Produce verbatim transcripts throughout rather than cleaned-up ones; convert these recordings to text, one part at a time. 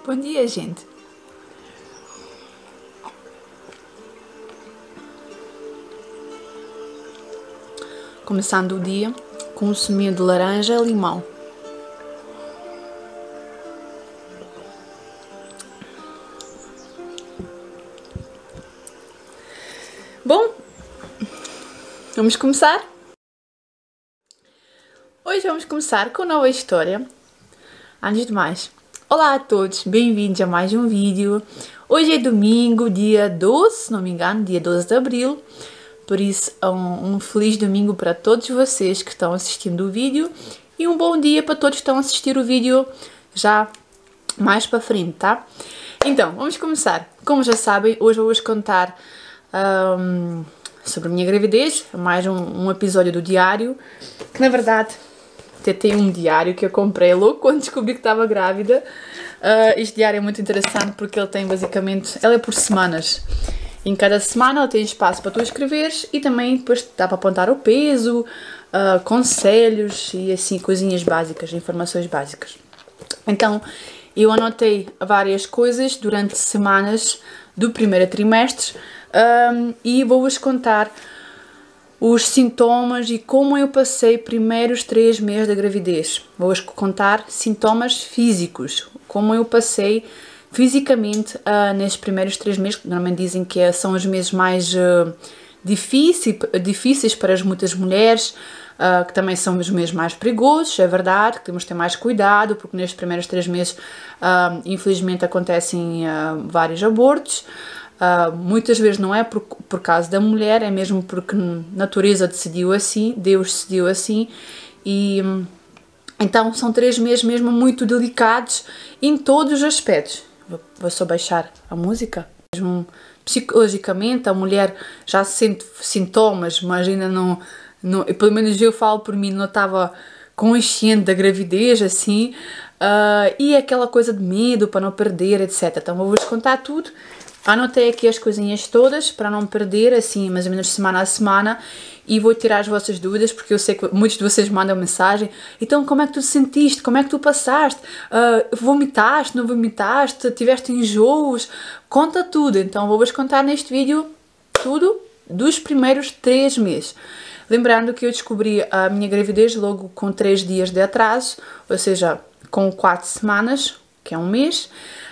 Bom dia, gente. Começando o dia com um suminho de laranja e limão. Bom, vamos começar? Hoje vamos começar com uma nova história. Antes de mais, olá a todos, bem-vindos a mais um vídeo. Hoje é domingo, dia doze, se não me engano, dia doze de abril. Por isso, um, um feliz domingo para todos vocês que estão assistindo o vídeo e um bom dia para todos que estão a assistir o vídeo já mais para frente, tá? Então, vamos começar. Como já sabem, hoje vou-vos contar um, sobre a minha gravidez, mais um, um episódio do diário, que na verdade até tem um diário que eu comprei logo quando descobri que estava grávida. Uh, este diário é muito interessante porque ele tem basicamente, ele é por semanas. Em cada semana ele tem espaço para tu escreveres e também depois dá para apontar o peso, uh, conselhos e assim coisinhas básicas, informações básicas. Então eu anotei várias coisas durante semanas do primeiro trimestre um, e vou-vos contar os sintomas e como eu passei primeiros três meses da gravidez. Vou-vos contar sintomas físicos, como eu passei fisicamente uh, nestes primeiros três meses, que normalmente dizem que são os meses mais uh, difícil, difíceis para as muitas mulheres, uh, que também são os meses mais perigosos, é verdade, que temos de ter mais cuidado, porque nestes primeiros três meses, uh, infelizmente, acontecem uh, vários abortos. Uh, muitas vezes não é por, por causa da mulher, é mesmo porque a natureza decidiu assim, Deus decidiu assim, e então são três meses mesmo muito delicados em todos os aspectos. Vou, vou só baixar a música. Mesmo psicologicamente, a mulher já sente sintomas, mas ainda não, não, pelo menos eu falo por mim, não estava consciente da gravidez, assim, uh, e aquela coisa de medo para não perder, etcétera. Então vou-vos contar tudo. Anotei aqui as coisinhas todas para não perder, assim, mais ou menos semana a semana, e vou tirar as vossas dúvidas, porque eu sei que muitos de vocês mandam mensagem. Então, como é que tu te sentiste? Como é que tu passaste? Uh, vomitaste? Não vomitaste? Tiveste enjoos? Conta tudo. Então, vou-vos contar neste vídeo tudo dos primeiros três meses. Lembrando que eu descobri a minha gravidez logo com três dias de atraso, ou seja, com quatro semanas, que é um mês.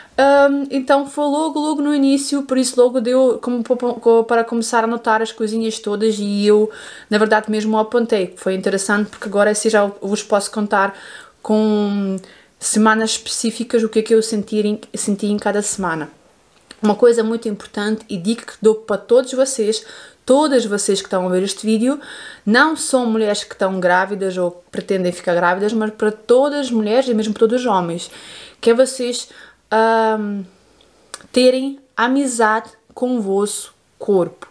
Um, então foi logo, logo no início, por isso logo deu como para começar a notar as coisinhas todas e eu, na verdade, mesmo apontei. Foi interessante porque agora assim já vos posso contar com semanas específicas o que é que eu senti em, senti em cada semana. Uma coisa muito importante e dica que dou para todos vocês, todas vocês que estão a ver este vídeo, não são mulheres que estão grávidas ou que pretendem ficar grávidas, mas para todas as mulheres e mesmo para todos os homens, que é vocês Um, terem amizade com o vosso corpo.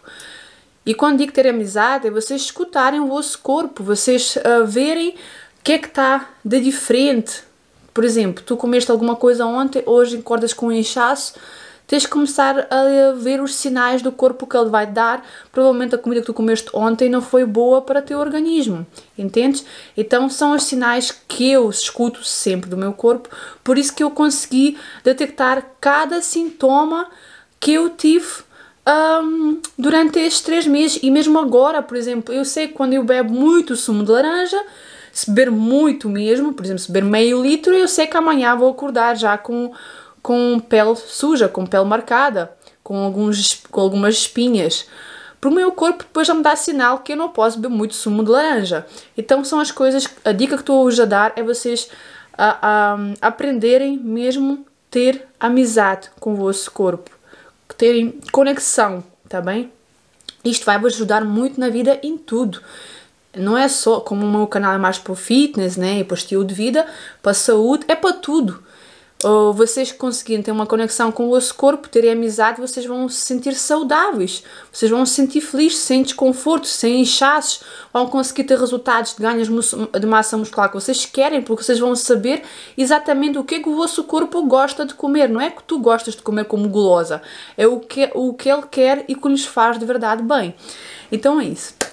E quando digo ter amizade, é vocês escutarem o vosso corpo, vocês uh, verem o que é que está de diferente. Por exemplo, tu comeste alguma coisa ontem, hoje acordas com um inchaço, tens de começar a ver os sinais do corpo que ele vai dar. Provavelmente a comida que tu comeste ontem não foi boa para o teu organismo, entendes? Então são os sinais que eu escuto sempre do meu corpo, por isso que eu consegui detectar cada sintoma que eu tive um, durante estes três meses. E mesmo agora, por exemplo, eu sei que quando eu bebo muito sumo de laranja, se beber muito mesmo, por exemplo, se beber meio litro, eu sei que amanhã vou acordar já com com pele suja, com pele marcada, com, alguns, com algumas espinhas. Para o meu corpo depois já me dá sinal que eu não posso beber muito sumo de laranja. Então são as coisas, a dica que estou hoje a dar é vocês a, a, aprenderem mesmo ter amizade com o vosso corpo, terem conexão, tá bem? Isto vai vos ajudar muito na vida em tudo. Não é só, como o meu canal é mais para o fitness, né, e para o estilo de vida, para a saúde, é para tudo. Ou vocês conseguirem ter uma conexão com o vosso corpo, terem amizade, vocês vão se sentir saudáveis, vocês vão se sentir felizes, sem desconforto, sem inchaços, vão conseguir ter resultados de ganhos de massa muscular que vocês querem, porque vocês vão saber exatamente o que é que o vosso corpo gosta de comer. Não é que tu gostas de comer como gulosa, é o que, o que ele quer e que lhes faz de verdade bem. Então é isso.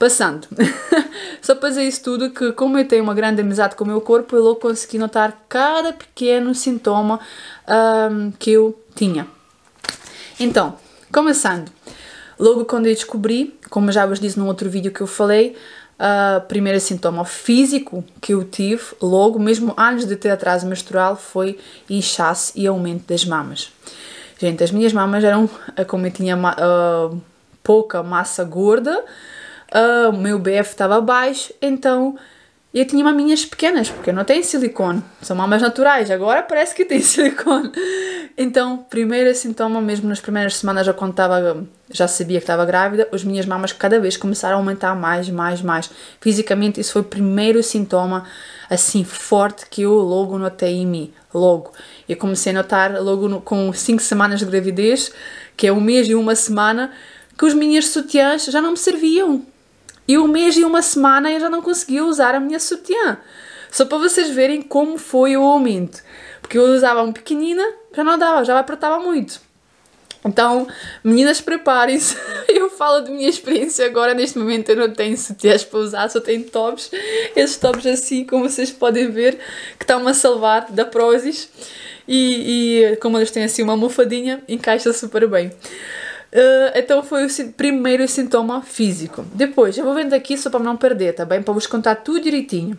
Passando. Só para dizer isso tudo, que como eu tenho uma grande amizade com o meu corpo, eu logo consegui notar cada pequeno sintoma um, que eu tinha. Então, começando. Logo quando eu descobri, como já vos disse num outro vídeo que eu falei, o uh, primeiro sintoma físico que eu tive, logo, mesmo antes de ter atraso menstrual, foi inchaço e aumento das mamas. Gente, as minhas mamas eram, como eu tinha uh, pouca massa gorda, uh, o meu B F estava baixo, então eu tinha maminhas pequenas, porque não tem silicone, são mamas naturais, agora parece que tem silicone. Então, primeiro sintoma, mesmo nas primeiras semanas, já quando estava, já sabia que estava grávida, as minhas mamas cada vez começaram a aumentar mais, mais, mais. Fisicamente, isso foi o primeiro sintoma, assim, forte que eu logo notei em mim, logo. Eu comecei a notar logo no, com cinco semanas de gravidez, que é um mês e uma semana, que os minhas sutiãs já não me serviam. E um mês e uma semana eu já não conseguia usar a minha sutiã. Só para vocês verem como foi o aumento. Porque eu usava um pequenina, já não dava, já apertava muito. Então, meninas, preparem-se. Eu falo de minha experiência agora, neste momento eu não tenho sutiãs para usar, só tenho tops. Esses tops assim, como vocês podem ver, que estão-me a salvar da Prozis. E, e como eles têm assim uma almofadinha, encaixa super bem. Uh, então foi o primeiro sintoma físico. Depois, eu vou vendo aqui só para não perder, tá bem? Para vos contar tudo direitinho.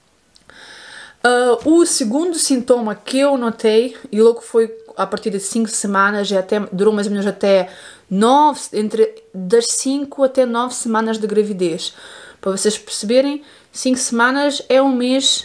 Uh, o segundo sintoma que eu notei, e logo foi a partir de cinco semanas, e até, durou mais ou menos até nove, entre das cinco até nove semanas de gravidez. Para vocês perceberem, cinco semanas é um mês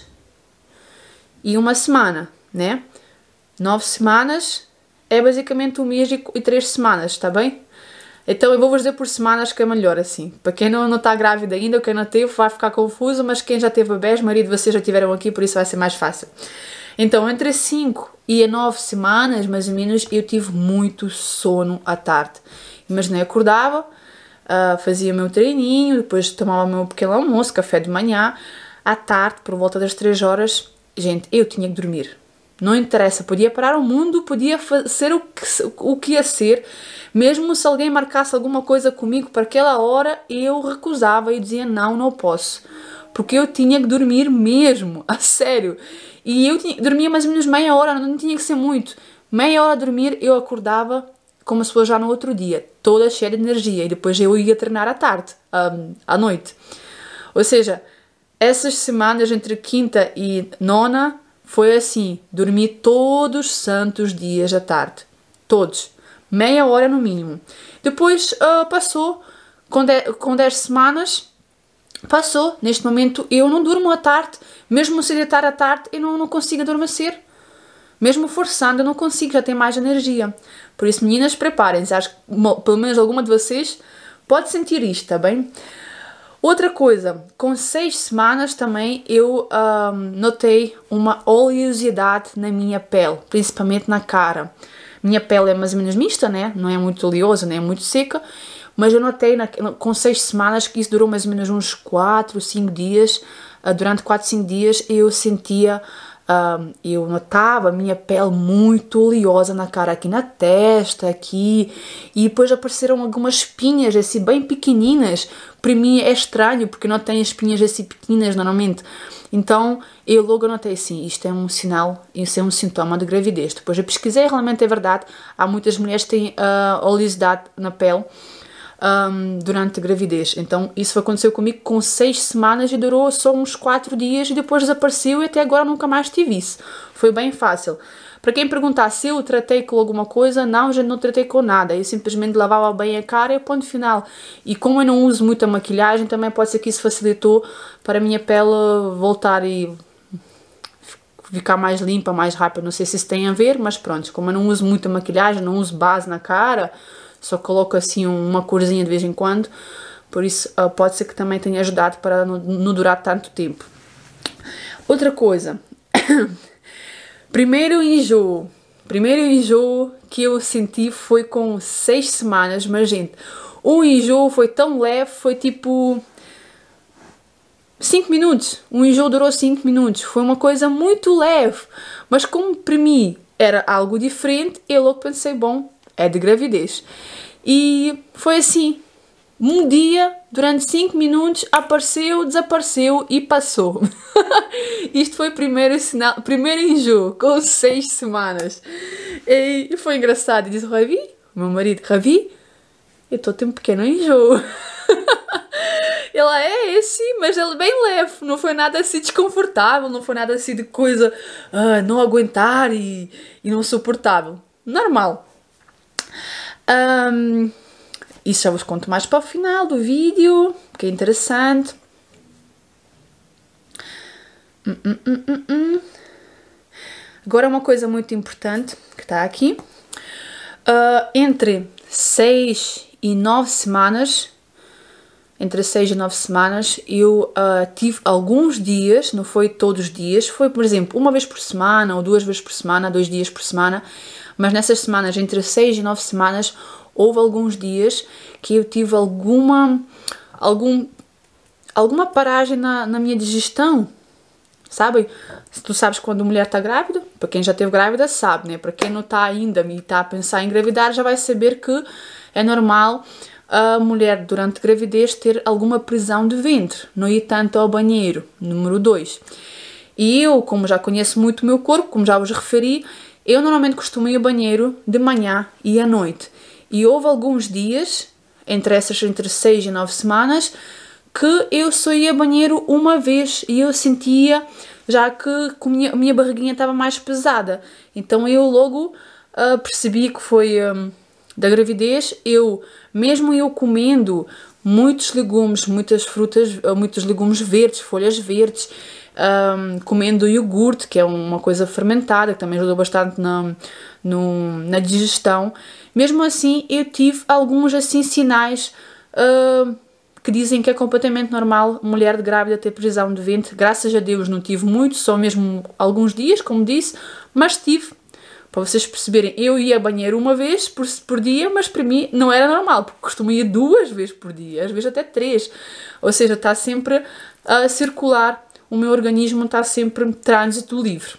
e uma semana, né? nove semanas é basicamente um mês e, e três semanas, está bem? Então eu vou-vos dizer por semanas que é melhor assim. Para quem não está grávida ainda, ou quem não teve, vai ficar confuso, mas quem já teve bebés, marido, vocês já tiveram aqui, por isso vai ser mais fácil. Então, entre cinco e nove semanas, mais ou menos, eu tive muito sono à tarde. Imaginei, acordava, uh, fazia o meu treininho, depois tomava o meu pequeno almoço, café de manhã. À tarde, por volta das três horas, gente, eu tinha que dormir. Não interessa, podia parar o mundo, podia ser o que, o que ia ser. Mesmo se alguém marcasse alguma coisa comigo para aquela hora, eu recusava e dizia não, não posso. Porque eu tinha que dormir mesmo, a sério. E eu tinha, dormia mais ou menos meia hora, não tinha que ser muito. Meia hora a dormir, eu acordava como se fosse já no outro dia, toda cheia de energia. E depois eu ia treinar à tarde, um, à noite. Ou seja, essas semanas entre quinta e nona, foi assim, dormi todos os santos dias à tarde. Todos. Meia hora no mínimo. Depois uh, passou, com, de, com dez semanas, passou. Neste momento eu não durmo à tarde. Mesmo se deitar à tarde, eu não, não consigo adormecer. Mesmo forçando, eu não consigo, já tenho mais energia. Por isso, meninas, preparem-se. Acho que pelo menos alguma de vocês pode sentir isto, tá bem? Outra coisa, com seis semanas também eu um, notei uma oleosidade na minha pele, principalmente na cara. Minha pele é mais ou menos mista, né? Não é muito oleosa, nem é muito seca, mas eu notei na, com seis semanas que isso durou mais ou menos uns quatro, cinco dias. Uh, durante quatro, cinco dias eu sentia, uh, eu notava a minha pele muito oleosa na cara, aqui na testa, aqui, e depois apareceram algumas espinhas assim bem pequeninas. Para mim é estranho, porque não tem espinhas assim pequenas normalmente. Então, eu logo notei assim, isto é um sinal, isso é um sintoma de gravidez. Depois eu pesquisei, realmente é verdade, há muitas mulheres que têm uh, oleosidade na pele um, durante a gravidez. Então, isso aconteceu comigo com seis semanas e durou só uns quatro dias e depois desapareceu e até agora nunca mais tive isso. Foi bem fácil. Para quem perguntar se eu tratei com alguma coisa, não, já não tratei com nada. Eu simplesmente lavava bem a cara e ponto final. E como eu não uso muita maquilhagem, também pode ser que isso facilitou para a minha pele voltar e ficar mais limpa, mais rápida. Não sei se isso tem a ver, mas pronto. Como eu não uso muita maquilhagem, não uso base na cara, só coloco assim uma corzinha de vez em quando. Por isso pode ser que também tenha ajudado para não, não durar tanto tempo. Outra coisa... Primeiro enjoo, primeiro enjoo que eu senti foi com seis semanas, mas gente, o enjoo foi tão leve, foi tipo cinco minutos, o enjoo durou cinco minutos, foi uma coisa muito leve, mas como para mim era algo diferente, eu logo pensei, bom, é de gravidez. E foi assim, Um dia, durante cinco minutos, apareceu, desapareceu e passou. Isto foi o primeiro sinal, primeiro enjoo, com seis semanas. E foi engraçado. E disse, Ravi, meu marido, Ravi, eu estou a ter um pequeno enjoo. Ela é esse, mas ele é bem leve, não foi nada assim desconfortável, não foi nada assim de coisa ah, não aguentar e, e não suportável. Normal. Um, isso já vos conto mais para o final do vídeo, que é interessante. Hum, hum, hum, hum, hum. Agora uma coisa muito importante que está aqui. Uh, entre seis e nove semanas, entre seis e nove semanas, eu uh, tive alguns dias, não foi todos os dias, foi, por exemplo, uma vez por semana ou duas vezes por semana, dois dias por semana, mas nessas semanas, entre seis e nove semanas, houve alguns dias que eu tive alguma, algum, alguma paragem na, na minha digestão, sabe? Se tu sabes quando a mulher está grávida, para quem já teve grávida sabe, né? Para quem não está ainda e está a pensar em engravidar, já vai saber que é normal a mulher durante a gravidez ter alguma prisão de ventre, não ir tanto ao banheiro. Número dois. E eu, como já conheço muito o meu corpo, como já vos referi, eu normalmente costumo ir ao banheiro de manhã e à noite. E houve alguns dias, entre essas entre seis e nove semanas, que eu só ia ao banheiro uma vez e eu sentia já que a minha, minha barriguinha estava mais pesada. Então eu logo uh, percebi que foi um, da gravidez. Eu, mesmo eu comendo muitos legumes, muitas frutas, muitos legumes verdes, folhas verdes, um, comendo iogurte, que é uma coisa fermentada, que também ajuda bastante na, no, na digestão, mesmo assim eu tive alguns assim sinais uh, que dizem que é completamente normal mulher de grávida ter prisão de ventre. Graças a Deus não tive muito, só mesmo alguns dias, como disse, mas tive. Para vocês perceberem, eu ia ao banheiro uma vez por, por dia, mas para mim não era normal, porque costumo ir duas vezes por dia, às vezes até três. Ou seja, está sempre a circular, o meu organismo está sempre em trânsito livre.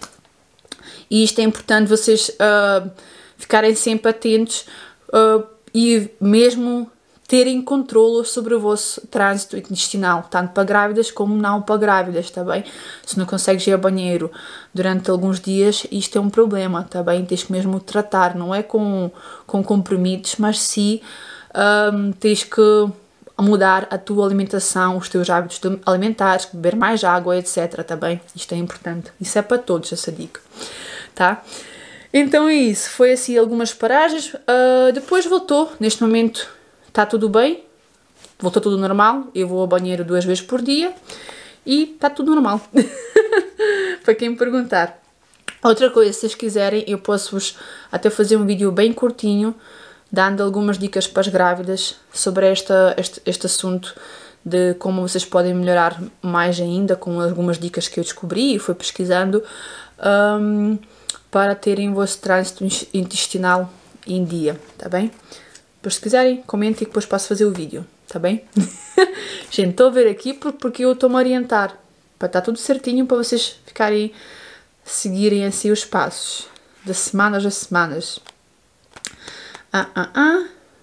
E isto é importante vocês uh, ficarem sempre atentos uh, e mesmo terem controle sobre o vosso trânsito intestinal, tanto para grávidas como não para grávidas, está bem? Se não consegues ir ao banheiro durante alguns dias, isto é um problema, está bem? Tens que mesmo tratar, não é com, com comprimidos, mas sim um, tens que mudar a tua alimentação, os teus hábitos alimentares, beber mais água, etc, tá bem? Isto é importante, isso é para todos, essa dica, tá? Então é isso, foi assim algumas paragens, uh, depois voltou, neste momento está tudo bem, voltou tudo normal, eu vou ao banheiro duas vezes por dia e está tudo normal, para quem me perguntar. Outra coisa, se vocês quiserem, eu posso-vos até fazer um vídeo bem curtinho, dando algumas dicas para as grávidas sobre esta, este, este assunto de como vocês podem melhorar mais ainda, com algumas dicas que eu descobri e fui pesquisando, um, para terem o vosso trânsito intestinal em dia, tá bem? Depois, se quiserem, comentem e depois posso fazer o vídeo, tá bem? Gente, estou a ver aqui porque eu estou-me a orientar, para estar tudo certinho, para vocês ficarem, seguirem assim os passos, de semanas a semanas. Ah, ah, ah.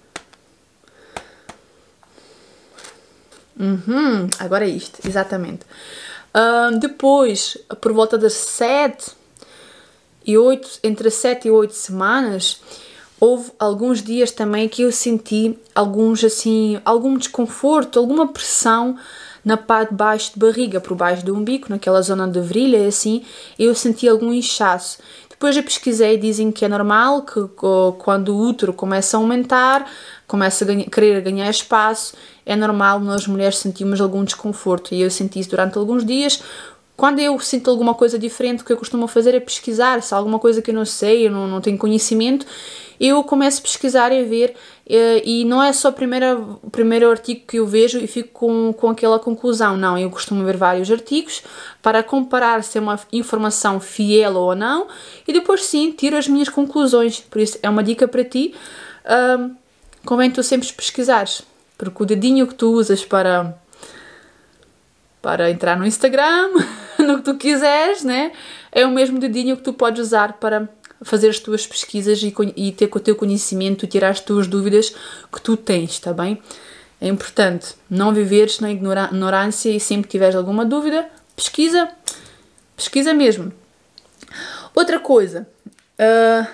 Uhum, agora é isto, exatamente. Uh, depois, por volta das sete e oito, entre sete e oito semanas, houve alguns dias também que eu senti alguns assim, algum desconforto, alguma pressão na parte de baixo de barriga, por baixo do umbigo, naquela zona de virilha, assim, eu senti algum inchaço. Depois eu pesquisei e dizem que é normal, que quando o útero começa a aumentar, começa a ganha, querer ganhar espaço, é normal nós mulheres sentirmos algum desconforto. E eu senti isso durante alguns dias. Quando eu sinto alguma coisa diferente, o que eu costumo fazer é pesquisar. Se há alguma coisa que eu não sei, eu não, não tenho conhecimento, eu começo a pesquisar e a ver. E não é só o primeiro, o primeiro artigo que eu vejo e fico com, com aquela conclusão. Não, eu costumo ver vários artigos para comparar se é uma informação fiel ou não. E depois sim, tiro as minhas conclusões. Por isso, é uma dica para ti. Um, convém tu sempre pesquisares. Porque o dedinho que tu usas para... para entrar no Instagram, no que tu quiseres, né? É o mesmo dedinho que tu podes usar para fazer as tuas pesquisas e, e ter com o teu conhecimento, tirar as tuas dúvidas que tu tens, tá bem? É importante não viveres na ignorância e sempre que tiveres alguma dúvida, pesquisa, pesquisa mesmo. Outra coisa, uh...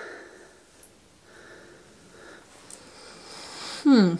hum,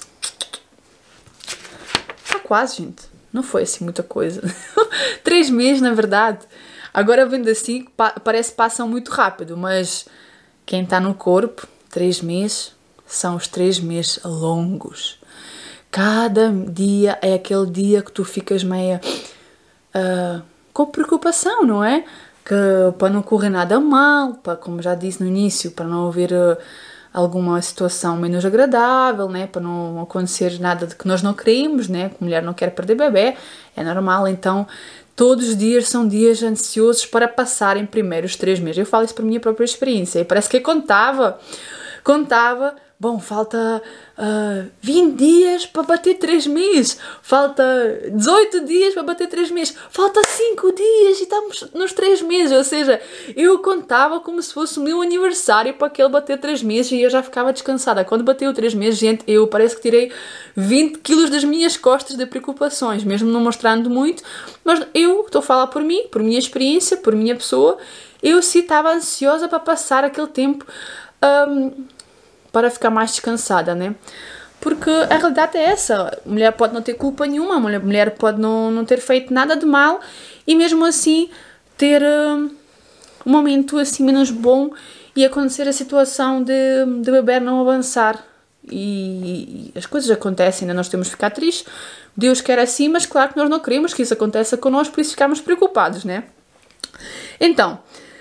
tá quase, gente, não foi assim muita coisa. Três meses, na verdade. Agora vendo assim, pa parece que passam muito rápido, mas quem está no corpo, três meses, são os três meses longos. Cada dia é aquele dia que tu ficas meio uh, com preocupação, não é? Que para não correr nada mal, para, como já disse no início, para não haver uh, alguma situação menos agradável, né? Para não acontecer nada de que nós não queremos, né? Que a mulher não quer perder bebê, é normal. Então, todos os dias são dias ansiosos para passarem primeiro os três meses. Eu falo isso por minha própria experiência. E parece que contava, contava... Bom, falta uh, vinte dias para bater três meses, falta dezoito dias para bater três meses, falta cinco dias e estamos nos três meses, ou seja, eu contava como se fosse o meu aniversário para aquele bater três meses e eu já ficava descansada. Quando bateu três meses, gente, eu parece que tirei vinte quilos das minhas costas de preocupações, mesmo não mostrando muito, mas eu estou a falar por mim, por minha experiência, por minha pessoa, eu sim estava ansiosa para passar aquele tempo... Um, para ficar mais descansada, né? Porque a realidade é essa, a mulher pode não ter culpa nenhuma, a mulher pode não, não ter feito nada de mal e mesmo assim ter uh, um momento assim menos bom e acontecer a situação de, de bebê não avançar e, e as coisas acontecem, né? Nós temos de ficar tristes, Deus quer assim, mas claro que nós não queremos que isso aconteça connosco, por isso ficamos preocupados, né? Então...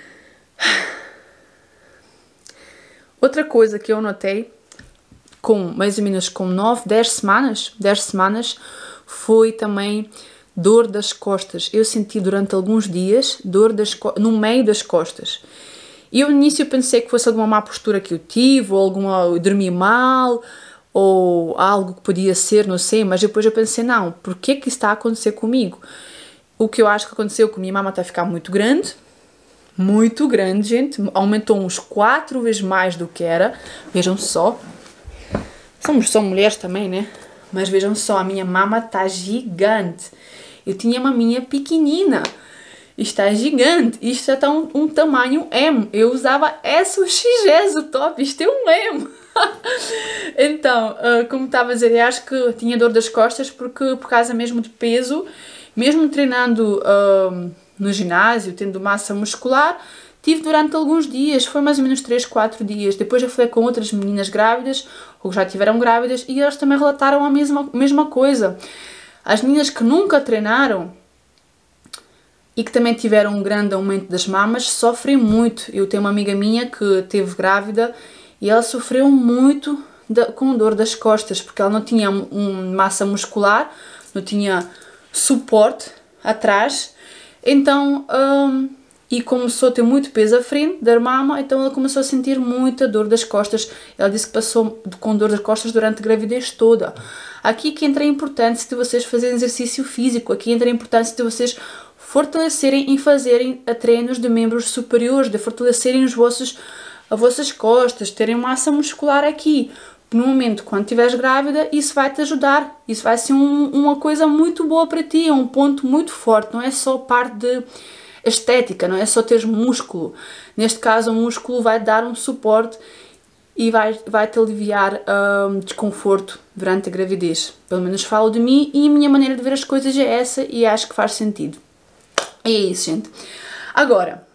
Outra coisa que eu notei, com mais ou menos com nove, dez semanas, dez semanas, foi também dor das costas. Eu senti durante alguns dias dor das, no meio das costas. E eu no início pensei que fosse alguma má postura que eu tive, ou alguma, eu dormi mal, ou algo que podia ser, não sei, mas depois eu pensei, não, por que que isso está a acontecer comigo? O que eu acho que aconteceu com a minha mama está a ficar muito grande, muito grande, gente, aumentou uns quatro vezes mais do que era, vejam só, somos só mulheres também, né, mas vejam só, a minha mama está gigante, eu tinha uma maminha pequenina, está gigante, isto está um, um tamanho M, eu usava S ou X S o top, isto é um M, então, uh, como estava a dizer, eu acho que tinha dor das costas porque por causa mesmo de peso, mesmo treinando... Uh, no ginásio, tendo massa muscular, tive durante alguns dias, foi mais ou menos três, quatro dias. Depois eu falei com outras meninas grávidas, ou que já tiveram grávidas, e elas também relataram a mesma, mesma coisa. As meninas que nunca treinaram e que também tiveram um grande aumento das mamas, sofrem muito. Eu tenho uma amiga minha que teve grávida e ela sofreu muito de, com dor das costas, porque ela não tinha um, massa muscular, não tinha suporte atrás. Então, um, e começou a ter muito peso à frente da mama, então ela começou a sentir muita dor das costas. Ela disse que passou com dor das costas durante a gravidez toda. Aqui que entra a importância de vocês fazerem exercício físico, aqui entra a importância de vocês fortalecerem e fazerem a treinos de membros superiores, de fortalecerem os vossos, as vossas costas, terem massa muscular aqui. No momento, quando estiveres grávida, isso vai te ajudar, isso vai ser um, uma coisa muito boa para ti, é um ponto muito forte, não é só parte de estética, não é só teres músculo, neste caso o músculo vai dar um suporte e vai, vai te aliviar um, desconforto durante a gravidez, pelo menos falo de mim e a minha maneira de ver as coisas é essa e acho que faz sentido. É isso, gente. Agora,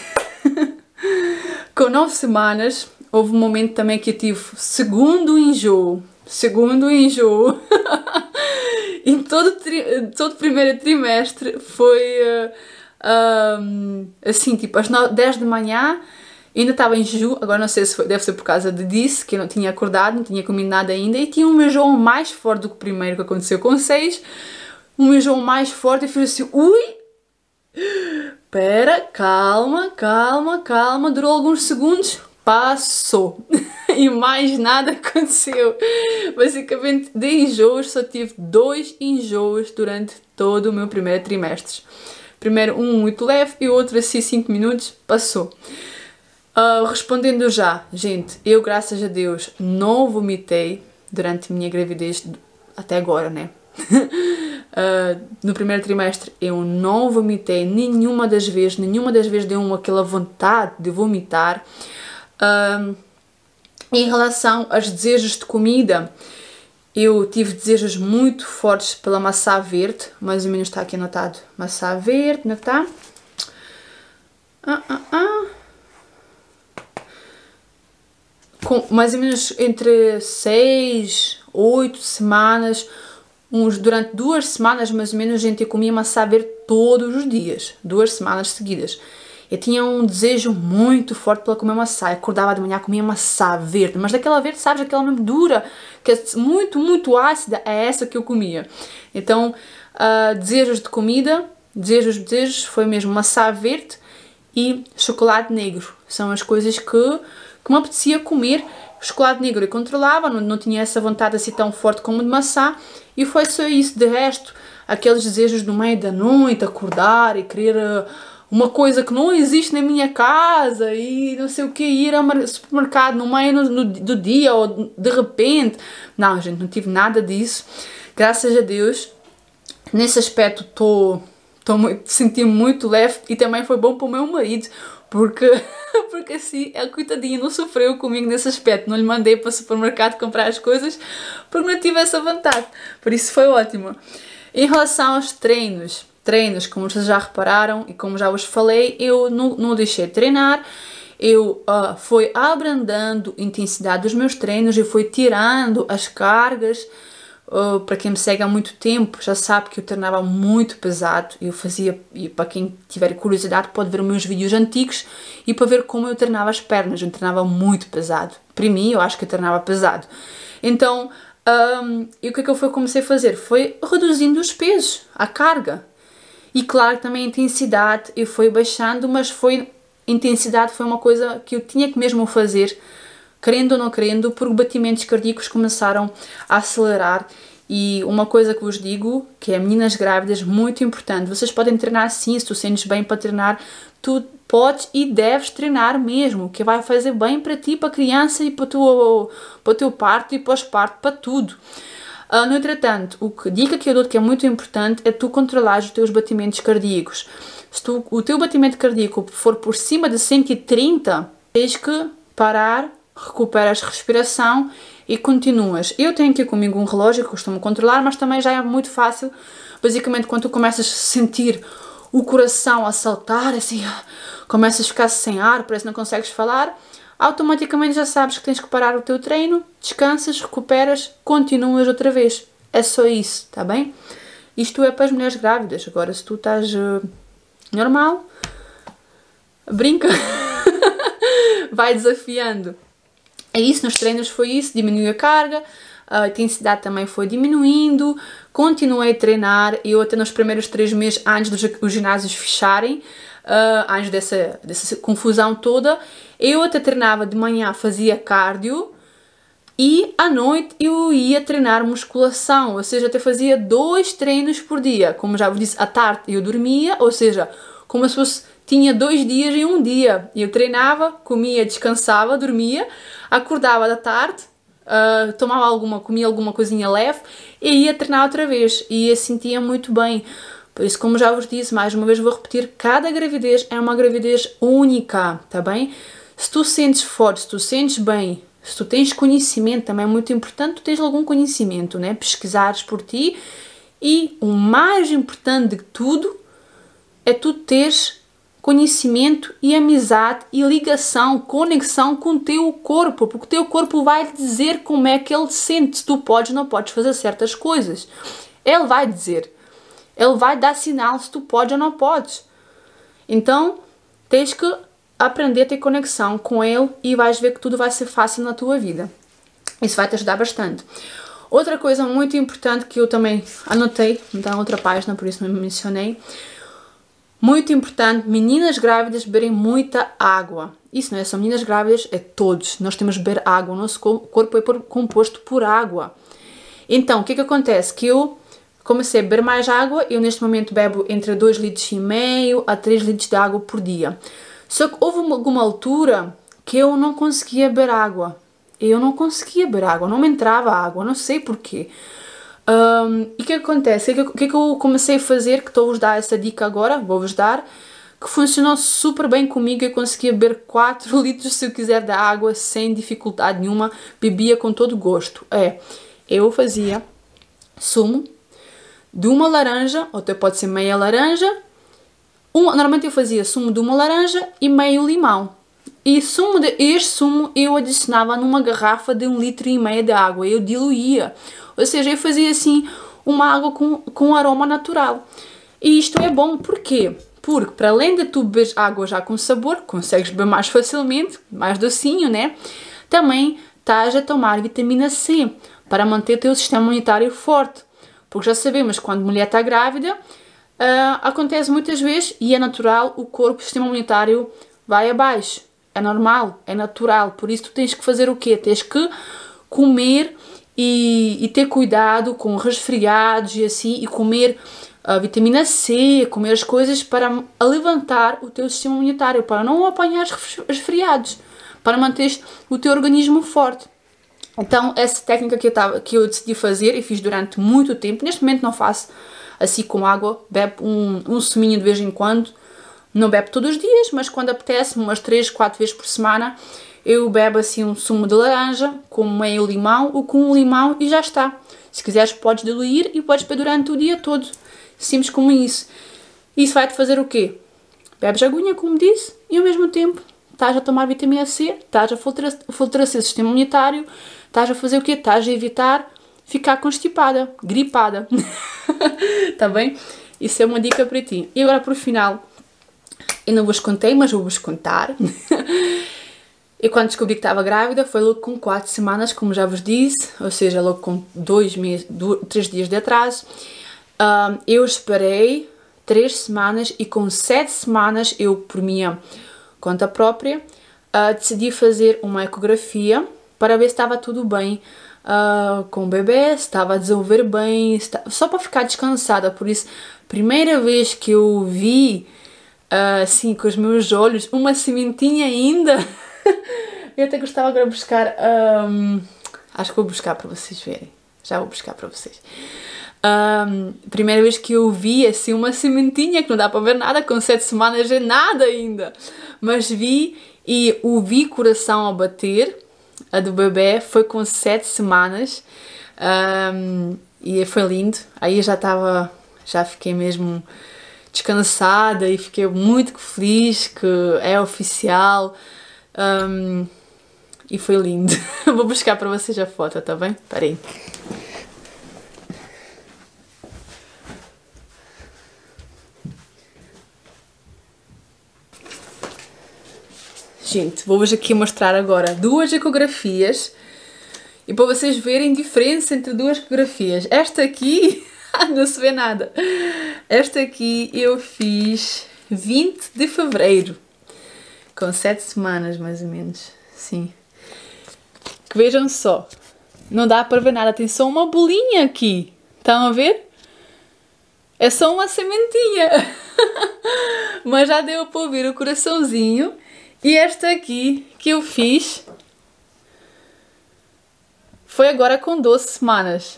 com nove semanas... Houve um momento também que eu tive segundo enjoo, segundo enjoo, em todo, tri, todo o primeiro trimestre foi uh, um, assim, tipo às dez de manhã, ainda estava em enjoo, agora não sei se foi, deve ser por causa de disso, que eu não tinha acordado, não tinha comido nada ainda, e tinha um enjoo mais forte do que o primeiro que aconteceu com seis, um enjoo mais forte e fiz assim, ui, pera, calma, calma, calma, durou alguns segundos, passou e mais nada aconteceu. Basicamente de enjoos só tive dois enjoos durante todo o meu primeiro trimestre. Primeiro um muito leve e o outro assim cinco minutos, passou. Uh, respondendo já, gente, eu graças a Deus não vomitei durante a minha gravidez até agora, né? uh, no primeiro trimestre eu não vomitei nenhuma das vezes, nenhuma das vezes deu aquela vontade de vomitar. Uh, em relação aos desejos de comida, eu tive desejos muito fortes pela maçã verde, mais ou menos está aqui anotado, maçã verde, não está? Ah, ah, ah. Com mais ou menos entre seis, oito semanas, uns, durante duas semanas mais ou menos a gente comia maçã verde todos os dias, duas semanas seguidas. Eu tinha um desejo muito forte pela comer maçã, eu acordava de manhã, comia maçã verde, mas daquela verde, sabes, aquela mesmo dura, que é muito, muito ácida, é essa que eu comia. Então, uh, desejos de comida, desejos, desejos, foi mesmo maçã verde e chocolate negro, são as coisas que que me apetecia comer. Chocolate negro eu controlava, não, não tinha essa vontade assim tão forte como de maçã, e foi só isso. De resto, aqueles desejos no meio da noite, acordar e querer uh, uma coisa que não existe na minha casa e não sei o que, ir ao supermercado no meio no, no, do dia ou de repente. Não, gente, não tive nada disso. Graças a Deus, nesse aspecto estou senti-me muito leve, e também foi bom para o meu marido, porque, porque assim, ele, coitadinho, não sofreu comigo nesse aspecto. Não lhe mandei para o supermercado comprar as coisas porque não tive essa vontade. Por isso foi ótimo. Em relação aos treinos, treinos, como vocês já repararam e como já vos falei, eu não, não deixei de treinar. Eu uh, fui abrandando a intensidade dos meus treinos e fui tirando as cargas. Uh, para quem me segue há muito tempo já sabe que eu treinava muito pesado. Eu fazia, e para quem tiver curiosidade pode ver os meus vídeos antigos e para ver como eu treinava as pernas. Eu treinava muito pesado. Para mim, eu acho que eu treinava pesado. Então, um, e o que é que eu comecei a fazer? Foi reduzindo os pesos, a carga. E claro, também a intensidade eu fui baixando, mas foi, intensidade foi uma coisa que eu tinha que mesmo fazer, querendo ou não querendo, porque os batimentos cardíacos começaram a acelerar. E uma coisa que vos digo, que é meninas grávidas, muito importante, vocês podem treinar sim, se tu sentes bem para treinar, tu podes e deves treinar mesmo, que vai fazer bem para ti, para a criança e para o teu, para o teu parto e pós-parto, para tudo. Uh, no entretanto, o que, dica que eu dou que é muito importante é tu controlares os teus batimentos cardíacos. Se tu, o teu batimento cardíaco for por cima de cento e trinta, tens que parar, recuperas respiração e continuas. Eu tenho aqui comigo um relógio que costumo controlar, mas também já é muito fácil. Basicamente, quando tu começas a sentir o coração a saltar, assim, começas a ficar sem ar, parece que não consegues falar, automaticamente já sabes que tens que parar o teu treino, descansas, recuperas, continuas outra vez. É só isso, tá bem? Isto é para as mulheres grávidas. Agora, se tu estás uh, normal, brinca, vai desafiando. É isso, nos treinos foi isso, diminuiu a carga, a intensidade também foi diminuindo, continuei a treinar. Eu até nos primeiros três meses, antes dos ginásios fecharem, uh, antes dessa, dessa confusão toda, eu até treinava de manhã, fazia cardio, e à noite eu ia treinar musculação, ou seja, até fazia dois treinos por dia. Como já vos disse, à tarde eu dormia, ou seja, como se fosse, tinha dois dias em um dia. Eu treinava, comia, descansava, dormia, acordava da tarde, uh, tomava alguma, comia alguma coisinha leve e ia treinar outra vez. E eu sentia muito bem. Por isso, como já vos disse, mais uma vez vou repetir, cada gravidez é uma gravidez única, tá bem? Se tu sentes forte, se tu sentes bem, se tu tens conhecimento, também é muito importante, tu tens algum conhecimento, né? Pesquisares por ti. E o mais importante de tudo é tu teres conhecimento e amizade e ligação, conexão com o teu corpo, porque o teu corpo vai dizer como é que ele sente, se tu podes ou não podes fazer certas coisas. Ele vai dizer, ele vai dar sinal se tu podes ou não podes. Então, tens que aprender a ter conexão com ele e vais ver que tudo vai ser fácil na tua vida. Isso vai te ajudar bastante. Outra coisa muito importante que eu também anotei, está na outra página, por isso não mencionei, muito importante, meninas grávidas beberem muita água. Isso não é só meninas grávidas, é todos. Nós temos de beber água, o nosso corpo é composto por água. Então, o que é que acontece? Que eu comecei a beber mais água, eu neste momento bebo entre dois litros e meio a três litros de água por dia. Só que houve uma, alguma altura que eu não conseguia beber água. Eu não conseguia beber água, não me entrava água, não sei porquê. Um, e o que acontece? O que, que, que eu comecei a fazer, que estou-vos dar essa dica agora, vou-vos dar, que funcionou super bem comigo. Eu conseguia beber quatro litros se eu quiser de água sem dificuldade nenhuma, bebia com todo gosto. É, eu fazia sumo de uma laranja, ou até pode ser meia laranja, um, normalmente eu fazia sumo de uma laranja e meio limão. E sumo de, este sumo eu adicionava numa garrafa de um litro e meio de água, eu diluía. Ou seja, eu fazia assim uma água com, com aroma natural. E isto é bom, porquê? Porque para além de tu beber água já com sabor, consegues beber mais facilmente, mais docinho, né? Também estás a tomar vitamina C para manter o teu sistema imunitário forte. Porque já sabemos que quando a mulher está grávida, uh, acontece muitas vezes, e é natural, o corpo, o sistema imunitário vai abaixo. É normal, é natural. Por isso tu tens que fazer o quê? Tens que comer e, e ter cuidado com resfriados e assim, e comer a vitamina C, comer as coisas para levantar o teu sistema imunitário, para não apanhar resfriados, para manter o teu organismo forte. Então, essa técnica que eu, tava, que eu decidi fazer e fiz durante muito tempo, neste momento não faço assim com água, bebo um, um suminho de vez em quando, não bebo todos os dias, mas quando apetece, umas três, quatro vezes por semana, eu bebo assim um sumo de laranja com meio limão ou com um limão e já está. Se quiseres podes diluir e podes beber durante o dia todo, simples como isso. Isso vai-te fazer o quê? Bebes aguinha, como disse, e ao mesmo tempo estás a tomar vitamina C, estás a fortalecer o sistema imunitário, estás a fazer o quê? Estás a evitar ficar constipada, gripada. Tá bem? Isso é uma dica para ti. E agora, por final, eu não vos contei, mas vou-vos contar. Eu quando descobri que estava grávida foi logo com quatro semanas, como já vos disse, ou seja, logo com dois meses, três dias de atraso. Uh, eu esperei três semanas e com sete semanas eu, por minha conta própria, uh, decidi fazer uma ecografia para ver se estava tudo bem uh, com o bebê, se estava a desenvolver bem, está... só para ficar descansada. Por isso, primeira vez que eu vi uh, assim com os meus olhos uma sementinha ainda, eu até gostava agora de buscar, um, acho que vou buscar para vocês verem, já vou buscar para vocês. Um, primeira vez que eu vi assim uma sementinha, que não dá para ver nada, com sete semanas é nada ainda, mas vi e ouvi coração a bater, a do bebê foi com sete semanas, um, e foi lindo. Aí já estava, já fiquei mesmo descansada e fiquei muito feliz que é oficial, um, e foi lindo. Vou buscar para vocês a foto, tá bem? Espera aí. Gente, vou-vos aqui mostrar agora duas ecografias e para vocês verem a diferença entre duas ecografias. Esta aqui, não se vê nada. Esta aqui eu fiz vinte de fevereiro, com sete semanas mais ou menos, sim. Que vejam só, não dá para ver nada, tem só uma bolinha aqui, estão a ver? É só uma sementinha, mas já deu para ouvir o coraçãozinho. E esta aqui que eu fiz foi agora com doze semanas.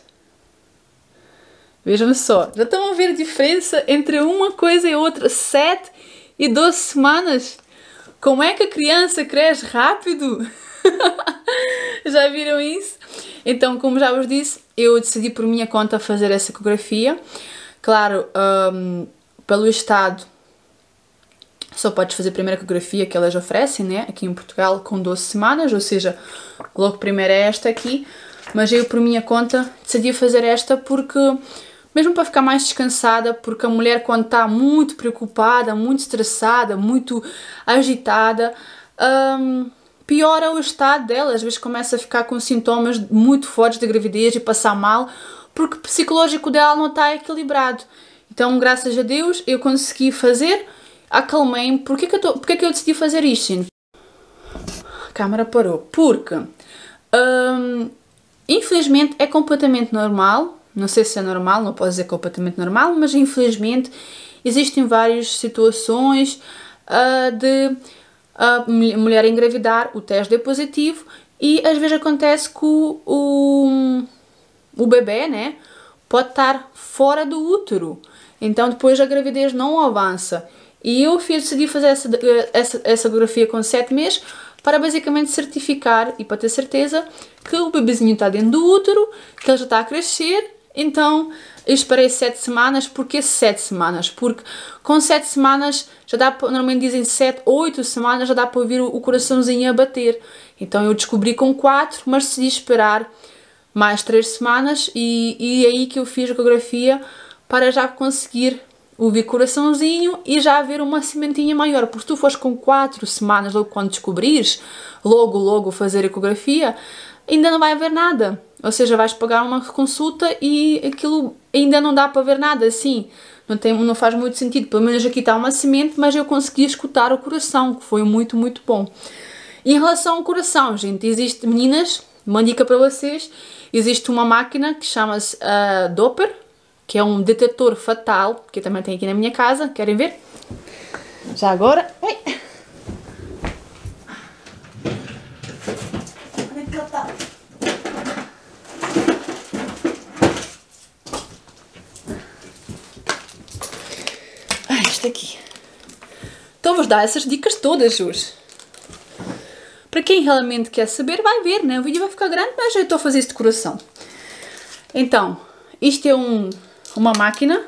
Vejam só, já estão a ver a diferença entre uma coisa e outra, sete e doze semanas? Como é que a criança cresce rápido? Já viram isso? Então, como já vos disse, eu decidi por minha conta fazer essa ecografia. Claro, um, pelo Estado, só podes fazer a primeira ecografia que elas oferecem, né? Aqui em Portugal, com doze semanas, ou seja, logo primeiro é esta aqui. Mas eu, por minha conta, decidi fazer esta porque, mesmo para ficar mais descansada, porque a mulher quando está muito preocupada, muito estressada, muito agitada, um, piora o estado dela. Às vezes começa a ficar com sintomas muito fortes de gravidez e passar mal, porque o psicológico dela não está equilibrado. Então, graças a Deus, eu consegui fazer. Acalmei-me. Porquê que, eu tô, porquê que eu decidi fazer isto, gente? A câmera parou. Porque, hum, infelizmente, é completamente normal. Não sei se é normal, não posso dizer completamente normal, mas infelizmente existem várias situações uh, de a uh, mulher engravidar, o teste é positivo e às vezes acontece que o, o, o bebê, né, pode estar fora do útero. Então depois a gravidez não avança. E eu decidi fazer essa, essa, essa ecografia com sete meses para basicamente certificar e para ter certeza que o bebezinho está dentro do útero, que ele já está a crescer. Então eu esperei sete semanas. Porquê sete semanas? Porque com sete semanas já dá para, normalmente dizem sete, oito semanas, já dá para ouvir o, o coraçãozinho a bater. Então eu descobri com quatro, mas decidi esperar mais três semanas e, e é aí que eu fiz a ecografia para já conseguir ouvir coraçãozinho e já haver uma sementinha maior. Porque se tu fores com quatro semanas, logo quando descobrires, logo, logo fazer a ecografia, ainda não vai haver nada. Ou seja, vais pagar uma consulta e aquilo ainda não dá para ver nada, assim. Não, tem, não faz muito sentido. Pelo menos aqui está uma semente, mas eu consegui escutar o coração, que foi muito, muito bom. E em relação ao coração, gente, existe, meninas, uma dica para vocês, existe uma máquina que chama-se uh, Doppler, que é um detetor fetal, que eu também tenho aqui na minha casa, querem ver? Já agora... Oi. Onde é que ele está? Ah, este aqui. Estou-vos dar essas dicas todas hoje. Para quem realmente quer saber, vai ver, né? O vídeo vai ficar grande, mas eu estou a fazer isso de coração. Então, isto é um... uma máquina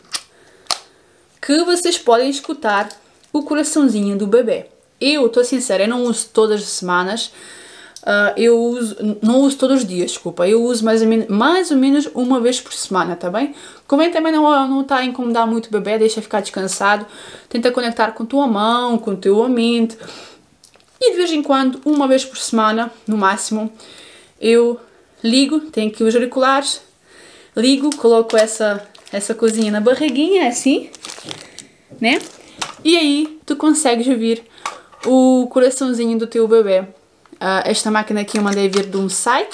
que vocês podem escutar o coraçãozinho do bebê. Eu, estou sincera, eu não uso todas as semanas, uh, eu uso, não uso todos os dias, desculpa, eu uso mais ou, menos, mais ou menos uma vez por semana, tá bem? Convém também não, não tá a incomodar muito o bebê, deixa ficar descansado, tenta conectar com a tua mão, com o teu mente, e de vez em quando, uma vez por semana, no máximo, eu ligo, tenho aqui os auriculares, ligo, coloco essa, essa coisinha na barriguinha, assim, né? E aí tu consegues ouvir o coraçãozinho do teu bebê. Uh, esta máquina aqui eu mandei vir de um site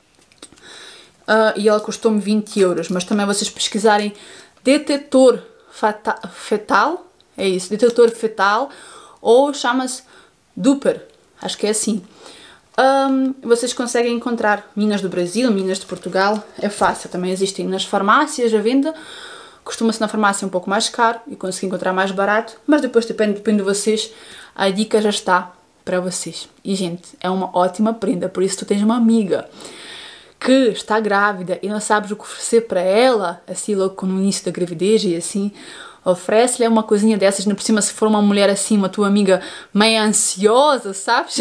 uh, e ela custou-me vinte euros, mas também vocês pesquisarem detetor fetal, é isso, detetor fetal, ou chama-se Doppler, acho que é assim. Um, vocês conseguem encontrar meninas do Brasil, meninas de Portugal, é fácil, também existem nas farmácias à venda, costuma-se na farmácia um pouco mais caro e consegui encontrar mais barato, mas depois depende, depende de vocês, a dica já está para vocês. E gente, é uma ótima prenda, por isso tu tens uma amiga que está grávida e não sabes o que oferecer para ela, assim logo no início da gravidez e assim, oferece-lhe uma coisinha dessas, ainda por cima se for uma mulher assim, uma tua amiga meio ansiosa, sabes?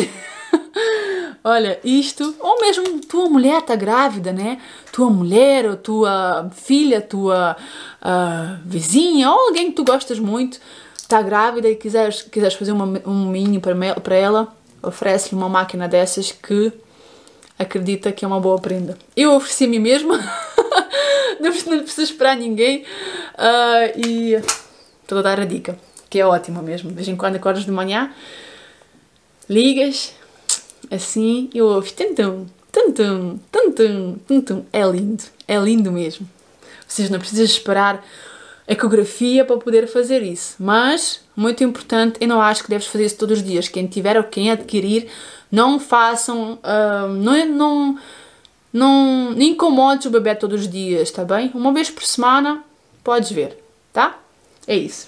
Olha, isto, ou mesmo tua mulher está grávida, né? Tua mulher, ou tua filha, tua uh, vizinha, ou alguém que tu gostas muito, está grávida e quiseres, quiseres fazer uma, um mini para, para ela, oferece-lhe uma máquina dessas que acredita que é uma boa prenda. Eu ofereci a mim mesma, não preciso esperar ninguém, uh, e estou a dar a dica, que é ótima mesmo. De vez em quando acordas de manhã, ligas, assim, eu ouço tum-tum, tum-tum, tum-tum, tum-tum. É lindo, é lindo mesmo. Vocês não precisam esperar a ecografia para poder fazer isso. Mas, muito importante, eu não acho que deves fazer isso todos os dias. Quem tiver ou quem adquirir, não façam, uh, não, não, não, não incomodes o bebê todos os dias, tá bem? Uma vez por semana, podes ver, tá? É isso.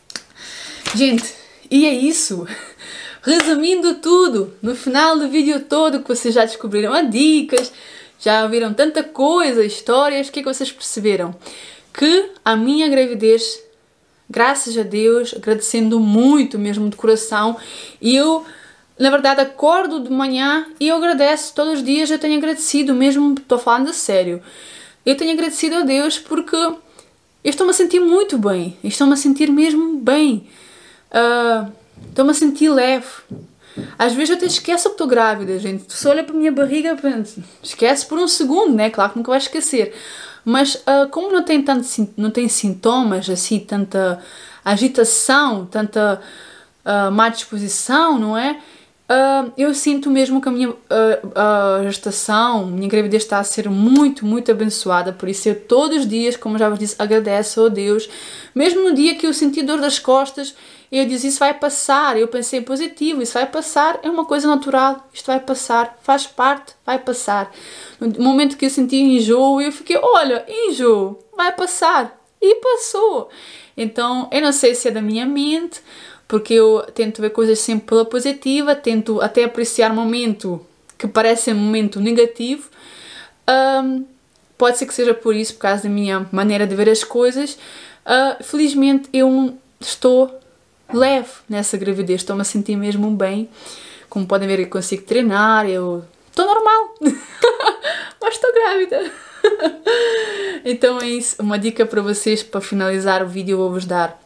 Gente, e é isso. Resumindo tudo, no final do vídeo todo que vocês já descobriram as dicas, já ouviram tanta coisa, histórias, o que é que vocês perceberam? Que a minha gravidez, graças a Deus, agradecendo muito mesmo de coração, e eu, na verdade, acordo de manhã e eu agradeço todos os dias, eu tenho agradecido, mesmo estou falando a sério, eu tenho agradecido a Deus porque eu estou-me a sentir muito bem, estou-me a sentir mesmo bem. Uh, Estou-me a sentir leve. Às vezes eu até esqueço que estou grávida, gente. Tu só olha para a minha barriga, esquece por um segundo, né? Claro que nunca vais esquecer. Mas uh, como não tem, tanto, não tem sintomas, assim, tanta agitação, tanta uh, má disposição, não é? Uh, eu sinto mesmo que a minha uh, uh, gestação, minha gravidez está a ser muito, muito abençoada. Por isso eu todos os dias, como já vos disse, agradeço a Deus. Mesmo no dia que eu senti dor das costas, E eu disse, isso vai passar. Eu pensei positivo, isso vai passar, é uma coisa natural, isto vai passar, faz parte, vai passar. No momento que eu senti enjoo, eu fiquei, olha, enjoo, vai passar. E passou. Então, eu não sei se é da minha mente, porque eu tento ver coisas sempre pela positiva, tento até apreciar momento que parece um momento negativo. Um, pode ser que seja por isso, por causa da minha maneira de ver as coisas. Uh, felizmente, eu estou leve nessa gravidez, estou-me a sentir mesmo bem. Como podem ver, eu consigo treinar, eu estou normal, mas estou grávida. Então é isso, uma dica para vocês, para finalizar o vídeo eu vou-vos dar.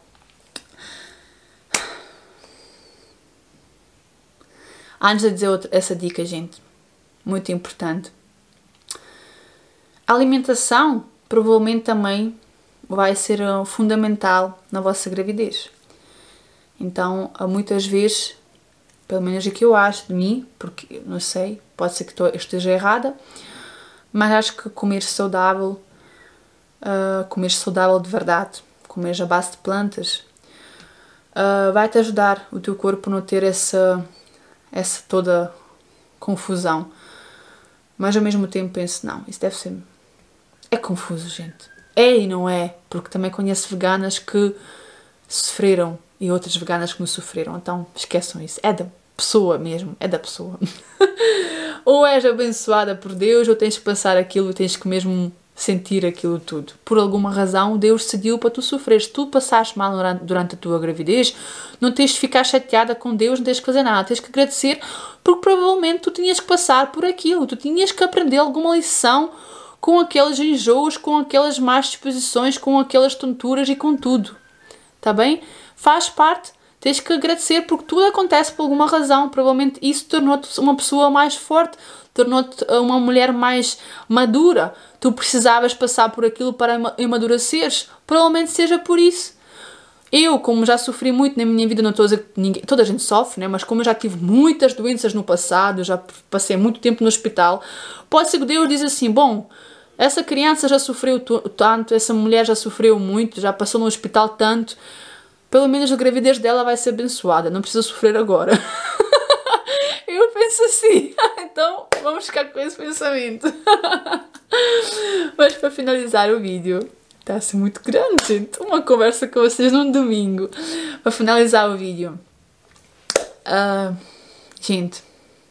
Antes de dizer outra, essa dica, gente, muito importante. A alimentação provavelmente também vai ser uh, fundamental na vossa gravidez. Então, muitas vezes, pelo menos o que eu acho de mim, porque não sei, pode ser que eu esteja errada, mas acho que comer saudável, uh, comer saudável de verdade, comer à base de plantas, uh, vai-te ajudar o teu corpo a não ter essa, essa toda confusão. Mas ao mesmo tempo penso, não, isso deve ser... É confuso, gente. É e não é, porque também conheço veganas que sofreram e outras veganas que não sofreram, então esqueçam isso, é da pessoa mesmo, é da pessoa. Ou és abençoada por Deus, ou tens que passar aquilo, tens que mesmo sentir aquilo tudo. Por alguma razão, Deus decidiu para tu sofreres. Tu passaste mal durante a tua gravidez, não tens de ficar chateada com Deus, não tens de fazer nada, tens que agradecer, porque provavelmente tu tinhas que passar por aquilo, tu tinhas que aprender alguma lição com aqueles enjoos, com aquelas más disposições, com aquelas tonturas e com tudo. Tá bem? Faz parte, tens que agradecer porque tudo acontece por alguma razão. Provavelmente isso tornou-te uma pessoa mais forte, tornou-te uma mulher mais madura. Tu precisavas passar por aquilo para amadureceres. Provavelmente seja por isso. Eu, como já sofri muito na minha vida, não estou a dizer que ninguém, toda a gente sofre, né? Mas como eu já tive muitas doenças no passado, já passei muito tempo no hospital, pode ser que Deus diz assim, bom, essa criança já sofreu tanto, essa mulher já sofreu muito, já passou no hospital tanto, pelo menos a gravidez dela vai ser abençoada, não precisa sofrer agora. Eu penso assim, então vamos ficar com esse pensamento. Mas para finalizar o vídeo, está a ser muito grande, gente, uma conversa com vocês num domingo. Para finalizar o vídeo, uh, gente,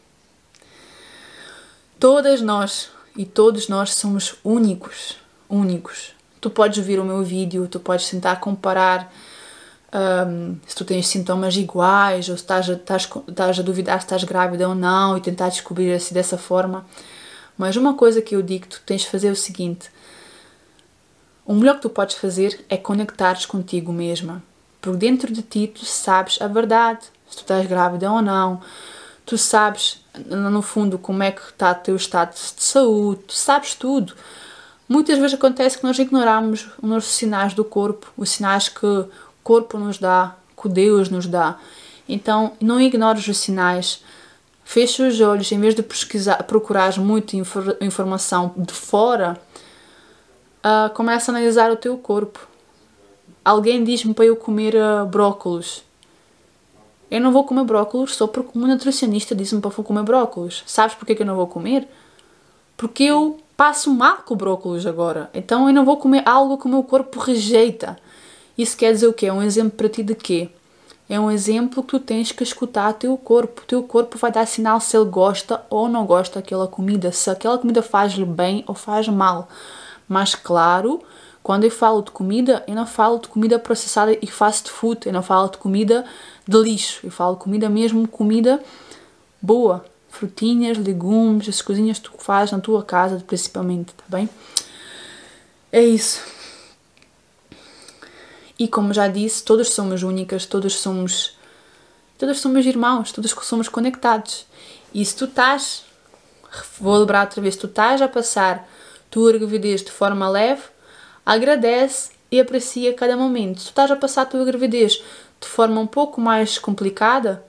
todas nós e todos nós somos únicos, únicos. Tu podes ver o meu vídeo, tu podes tentar comparar um, se tu tens sintomas iguais, ou se estás a, estás, estás a duvidar se estás grávida ou não, e tentar descobrir assim dessa forma. Mas uma coisa que eu digo que tu tens de fazer é o seguinte: o melhor que tu podes fazer é conectares contigo mesma, porque dentro de ti tu sabes a verdade, se tu estás grávida ou não, tu sabes no fundo como é que está o teu estado de saúde, tu sabes tudo. Muitas vezes acontece que nós ignoramos os nossos sinais do corpo, os sinais que o corpo nos dá, que Deus nos dá. Então não ignores os sinais, fecha os olhos, em vez de pesquisar, procurares muita infor informação de fora, uh, começa a analisar o teu corpo. Alguém diz-me para eu comer uh, brócolos. Eu não vou comer brócolos só porque uma nutricionista disse-me para eu comer brócolos. Sabes porquê que eu não vou comer? Porque eu passo mal com brócolos agora. Então eu não vou comer algo que o meu corpo rejeita. Isso quer dizer o quê? É um exemplo para ti de quê? É um exemplo que tu tens que escutar o teu corpo. O teu corpo vai dar sinal se ele gosta ou não gosta daquela comida. Se aquela comida faz-lhe bem ou faz mal. Mas claro, quando eu falo de comida, eu não falo de comida processada e fast food. Eu não falo de comida de lixo. Eu falo de comida mesmo, comida boa. Frutinhas, legumes, as coisinhas que tu fazes na tua casa, principalmente, tá bem? É isso. E como já disse, todos somos únicas, todos somos, todos somos irmãos, todos somos conectados. E se tu estás, vou lembrar outra vez, se tu estás a passar tua gravidez de forma leve, agradece e aprecia cada momento. Se tu estás a passar a tua gravidez de forma um pouco mais complicada,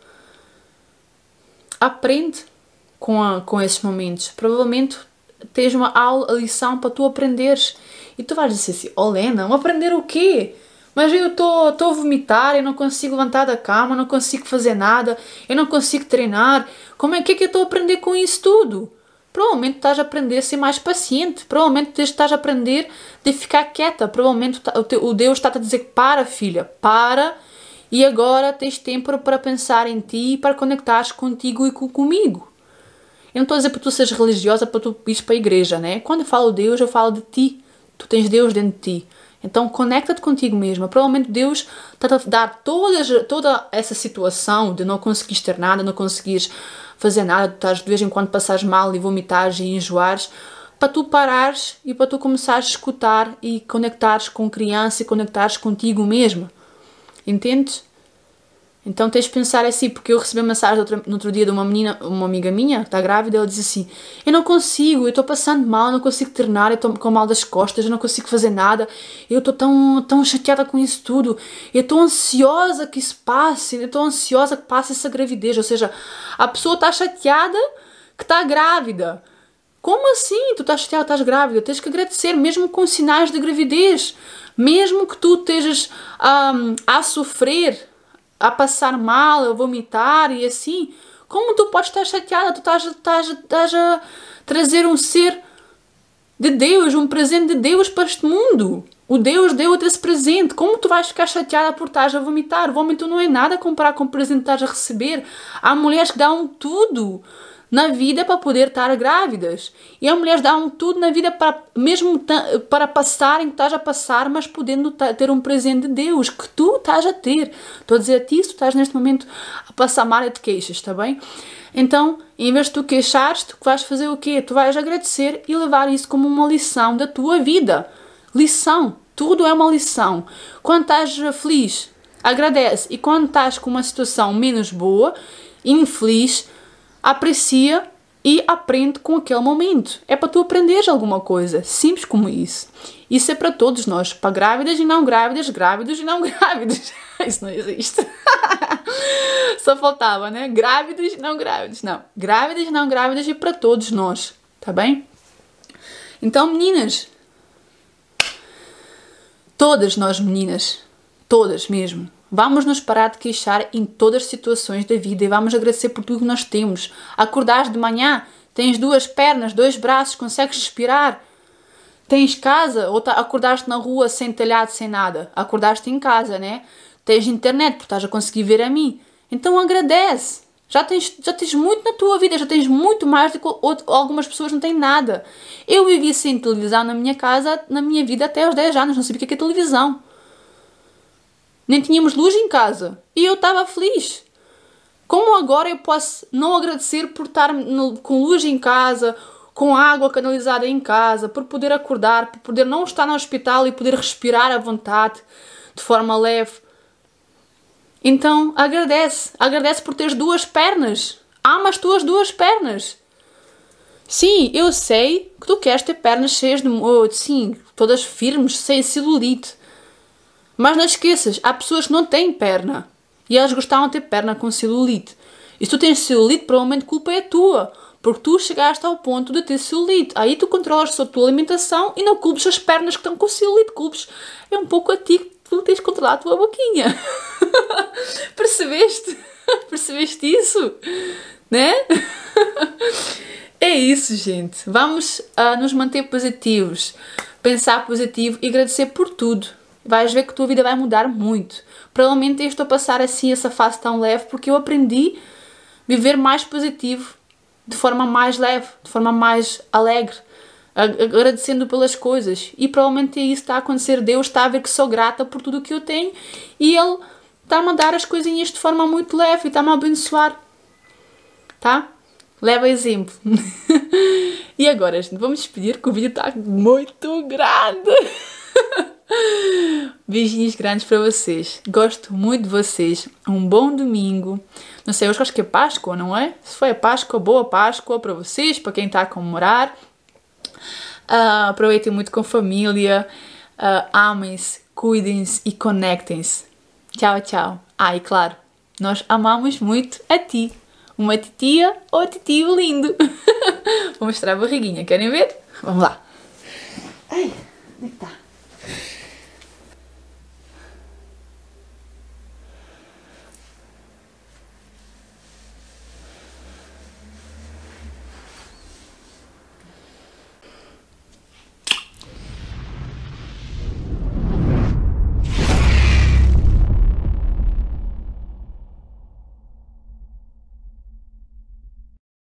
aprende com, a, com esses momentos. Provavelmente tens uma aula, a lição para tu aprenderes. E tu vais dizer assim, oh Lena, aprender o quê? mas eu estou a vomitar, eu não consigo levantar da cama, não consigo fazer nada, eu não consigo treinar. Como é que, é que eu estou a aprender com isso tudo? Provavelmente estás a aprender a ser mais paciente, provavelmente estás a aprender a ficar quieta, provavelmente o Deus está a dizer, para filha, para, e agora tens tempo para pensar em ti e para conectares contigo e comigo. Eu não estou a dizer para tu seres religiosa, para tu ires para a igreja, né? Quando eu falo Deus, eu falo de ti. Tu tens Deus dentro de ti. Então, conecta-te contigo mesma. Provavelmente Deus está a dar todas, toda essa situação de não conseguires ter nada, não conseguires fazer nada, de estás de vez em quando passares mal e vomitares e enjoares, para tu parares e para tu começares a escutar e conectares com criança e conectares contigo mesma. Entendes? Então tens de pensar assim, porque eu recebi uma mensagem no outro dia de uma menina, uma amiga minha, que está grávida, ela diz assim, eu não consigo, eu estou passando mal, eu não consigo treinar, eu estou com mal das costas, eu não consigo fazer nada, eu estou tão, tão chateada com isso tudo, eu estou ansiosa que isso passe, eu estou ansiosa que passe essa gravidez, ou seja, a pessoa está chateada que está grávida. Como assim? Tu estás chateada, estás grávida, tens que agradecer, mesmo com sinais de gravidez, mesmo que tu estejas um, a sofrer, a passar mal, a vomitar e assim, como tu podes estar chateada? Tu estás, estás, estás a trazer um ser de Deus, um presente de Deus para este mundo. O Deus deu-te esse presente. Como tu vais ficar chateada por estás a vomitar? O vômito não é nada a comparar com o presente que estás a receber. Há mulheres que dão tudo na vida para poder estar grávidas. E há mulheres que dão tudo na vida para, mesmo para passarem o que estás a passar, mas podendo ter um presente de Deus que tu estás a ter. Estou a dizer a ti, se tu estás neste momento a passar mal, te queixas, está bem? Então, em vez de tu queixares, tu vais fazer o quê? Tu vais agradecer e levar isso como uma lição da tua vida. Lição. Tudo é uma lição. Quando estás feliz, agradece. E quando estás com uma situação menos boa, infeliz, aprecia e aprende com aquele momento. É para tu aprenderes alguma coisa. Simples como isso. Isso é para todos nós. Para grávidas e não grávidas, grávidos e não grávidos. Isso não existe. Só faltava, né? Grávidos e não grávidos. Não. Grávidas e não grávidas e para todos nós. Tá bem? Então, meninas. Todas nós, meninas. Todas mesmo. Vamos nos parar de queixar em todas as situações da vida e vamos agradecer por tudo que nós temos. Acordares de manhã, tens duas pernas, dois braços, consegues respirar. Tens casa, ou acordaste na rua sem telhado, sem nada. Acordaste em casa, né? Tens internet, porque estás a conseguir ver a mim. Então agradece. Já tens, já tens muito na tua vida, já tens muito mais do que algumas pessoas não têm nada. Eu vivi sem televisão na minha casa, na minha vida até aos dez anos, não sabia o que é televisão. Nem tínhamos luz em casa. E eu estava feliz. Como agora eu posso não agradecer por estar no, com luz em casa, com água canalizada em casa, por poder acordar, por poder não estar no hospital e poder respirar à vontade, de forma leve. Então, agradece. Agradece por teres duas pernas. Ama as tuas duas pernas. Sim, eu sei que tu queres ter pernas cheias de... Sim, todas firmes, sem celulite. Mas não esqueças, há pessoas que não têm perna. E elas gostavam de ter perna com celulite. E se tu tens celulite, provavelmente a culpa é tua. Porque tu chegaste ao ponto de ter celulite. Aí tu controlas a tua alimentação e não culpes as pernas que estão com celulite. Culpes é um pouco a ti que tu tens de controlar a tua boquinha. Percebeste? Percebeste isso? Né? É isso, gente. Vamos uh, nos manter positivos. Pensar positivo e agradecer por tudo. Vais ver que a tua vida vai mudar muito. Provavelmente eu estou a passar assim essa fase tão leve porque eu aprendi a viver mais positivo, de forma mais leve, de forma mais alegre, agradecendo pelas coisas. E provavelmente é isso que está a acontecer. Deus está a ver que sou grata por tudo o que eu tenho e Ele está-me a dar as coisinhas de forma muito leve e está-me a abençoar. Tá? Leva exemplo. E agora, gente, vamos despedir que o vídeo está muito grande. Beijinhos grandes para vocês. Gosto muito de vocês. Um bom domingo. Não sei, hoje acho que é Páscoa, não é? Se foi a Páscoa, boa Páscoa para vocês, para quem está a comemorar. Uh, aproveitem muito com a família. Uh, amem-se, cuidem-se e conectem-se. Tchau, tchau. Ah, e claro, nós amamos muito a ti. Uma titia ou titio lindo. Vou mostrar a barriguinha. Querem ver? Vamos lá. Ai, onde é que está?